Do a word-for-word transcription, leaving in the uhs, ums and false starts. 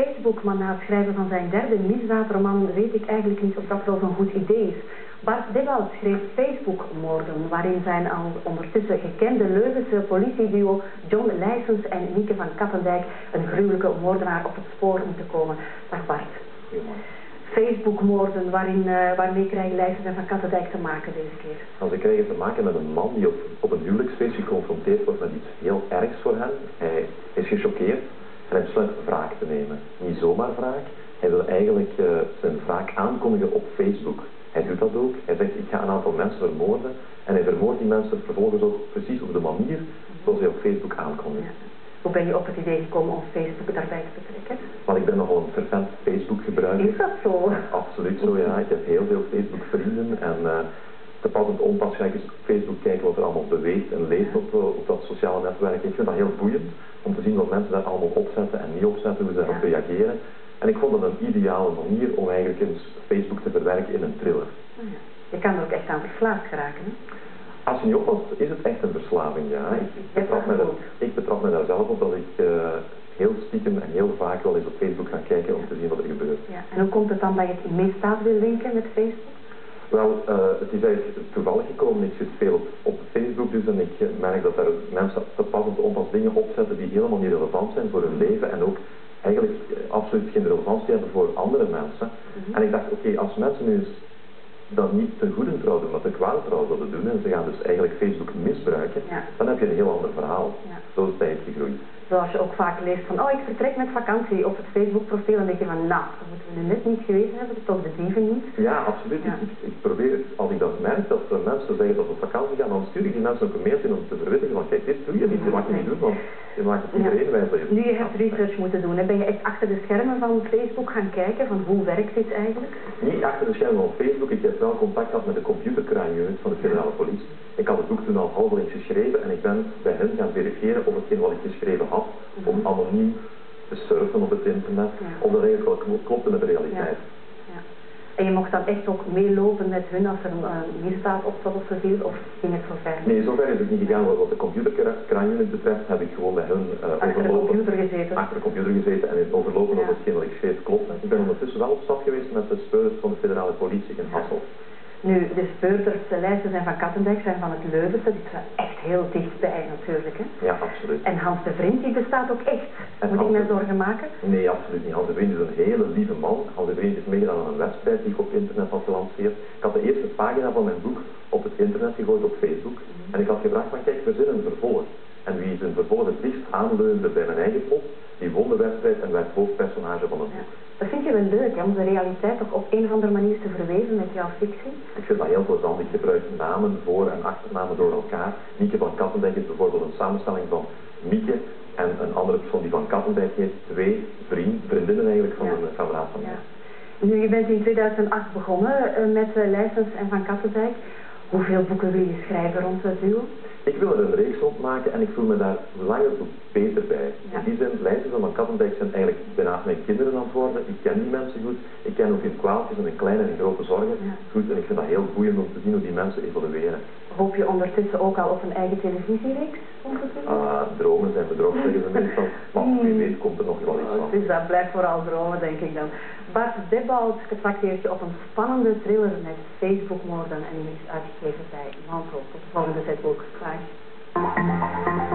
Facebook, maar na het schrijven van zijn derde misdaadroman weet ik eigenlijk niet of dat wel zo'n goed idee is. Bart Debbout schreef Facebook-moorden, waarin zijn al ondertussen gekende Leuvense politieduo John Leijsens en Mieke van Kattendijk een gruwelijke moordenaar op het spoor moeten komen. Dag Bart. Facebook-moorden, waarin, uh, waarmee krijgen Leijsens en van Kattendijk te maken deze keer? Nou, ze krijgen te maken met een man die op, op een huwelijksfeest geconfronteerd wordt met iets heel ergs voor hem. Hij is gechoqueerd en hij besluit wraak te nemen. Niet zomaar wraak, hij wil eigenlijk uh, zijn wraak aankondigen op Facebook. Hij doet dat ook. Hij zegt, ik ga een aantal mensen vermoorden. En hij vermoordt die mensen vervolgens ook precies op de manier zoals hij op Facebook aankondigt. Ja. Hoe ben je op het idee gekomen om Facebook daarbij te betrekken? Want ik ben nogal een fervent Facebook gebruiker. Is dat zo? Ja, absoluut zo, ja. Ik heb heel veel Facebook vrienden. En uh, te pas en te onpas ga ik eens op Facebook kijken wat er allemaal beweegt en leest op, op dat sociale netwerk. Ik vind dat heel boeiend om te zien wat mensen daar allemaal opzetten en niet opzetten, hoe ze daarop ja. reageren. En ik vond het een ideale manier om eigenlijk eens Facebook te verwerken in een thriller. Oh ja. Je kan er ook echt aan verslaafd geraken, hè? Als je niet oppast, is het echt een verslaving, ja. Ik, ik, betrap, me daar, ik betrap me daar zelf op dat ik uh, heel stiekem en heel vaak wel eens op Facebook ga kijken om te zien wat er gebeurt. Ja. En hoe komt het dan dat je het misdaad wil linken met Facebook? Wel, uh, het is eigenlijk toevallig gekomen. Ik zit veel op, op Facebook dus en ik merk dat er mensen te pas en te onpas dingen opzetten die helemaal niet relevant zijn voor hun leven en ook eigenlijk absoluut geen relevantie hebben voor andere mensen. Mm-hmm. En ik dacht, oké, okay, als mensen nu eens dat niet ten goede trouw doen, maar ten kwade trouw willen doen en ze gaan dus eigenlijk Facebook misbruiken, ja. dan heb je een heel ander verhaal. Ja. Zo is het eigenlijk gegroeid. Zoals je ook vaak leest van, oh ik vertrek met vakantie op het Facebook profiel en denk je van, nou, dat moeten we nu net niet geweten hebben, dat is toch de dieven niet? Ja, absoluut. Ja. Ik, ik probeer, als ik dat merk, dat mensen zeggen dat ze op vakantie gaan, dan stuur ik die mensen ook een mailtje om te verwittigen van, kijk, dit doe je niet, dit mag je niet doen, want je maakt het iedereen ja. wijs. Nu je hebt research moeten doen, hè? Ben je echt achter de schermen van Facebook gaan kijken, van hoe werkt dit eigenlijk? Niet achter de schermen van Facebook, ik heb wel contact gehad met de computercrime unit van de federale politie. Ik had het boek toen al halverwege geschreven en ik ben bij hen gaan verifiëren of hetgeen wat ik geschreven had, mm-hmm. om anoniem te surfen op het internet, ja. of dat eigenlijk wel klopte met de realiteit. Ja. Ja. En je mocht dan echt ook meelopen met hun als er een uh, misdaad opstond of zoveel, of ging het zo ver? Nee, zover is het niet gegaan. Wat de computercrime unit betreft heb ik gewoon bij hun uh, achter overlopen. de computer gezeten. Achter de computer gezeten en overlopen ja. of hetgeen wat ik schreef klopte. Ik ben ondertussen wel op stap geweest met de speurders van de federale politie in Hasselt. Nu, de speurders, de Leijsens en van Kattendijk zijn van het Leuvense, die zijn echt heel dichtbij natuurlijk, hè? Ja, absoluut. En Hans de Vriend, die bestaat ook echt. En Moet Hans ik me zorgen maken? Nee, absoluut niet. Hans de Vriend is een hele lieve man. Hans de Vriend is meegedaan aan een wedstrijd die ik op internet had gelanceerd. Ik had de eerste pagina van mijn boek op het internet gegooid op Facebook. Mm-hmm. En ik had gevraagd van, kijk, we zijn een vervolg. En wie zijn vervolg het liefst aanleunde bij mijn eigen plot, die won de wedstrijd en werd hoofdpersonage van het boek. Ja. Dat vind je wel leuk, hè, om de realiteit toch op een of andere manier te verweven met jouw fictie? Ik vind dat heel plezant. Ik gebruik namen, voor- en achternamen door elkaar. Mieke van Kattendijk is bijvoorbeeld een samenstelling van Mieke en een andere persoon die van Kattendijk heet. Twee vriend, vriendinnen eigenlijk van ja. een kameraad van mij. Ja. Nu, je bent in tweeduizend acht begonnen uh, met uh, Leijsens en van Kattendijk. Hoeveel boeken wil je schrijven rond het duo? Ik wil er een reeks rond maken en ik voel me daar langer toe beter bij. Ja. In die zin, Leijsens en van Kattendijk zijn eigenlijk bijna mijn kinderen aan het worden. Ik ken die mensen goed. Ik ken ook hun kwaaltjes en hun kleine en grote zorgen ja. goed. En ik vind dat heel boeiend om te zien hoe die mensen evolueren. Hoop je ondertussen ook al op een eigen televisiereeks? Ah, dromen zijn bedrog, zeggen ze meestal. Maar wie weet komt er nog wel iets van. Dus dat blijft vooral dromen, denk ik dan. Bart Debbout getrakteert je op een spannende thriller met Facebook-moorden en die is uitgegeven bij Mantel. Tot de volgende zetboek. Graag.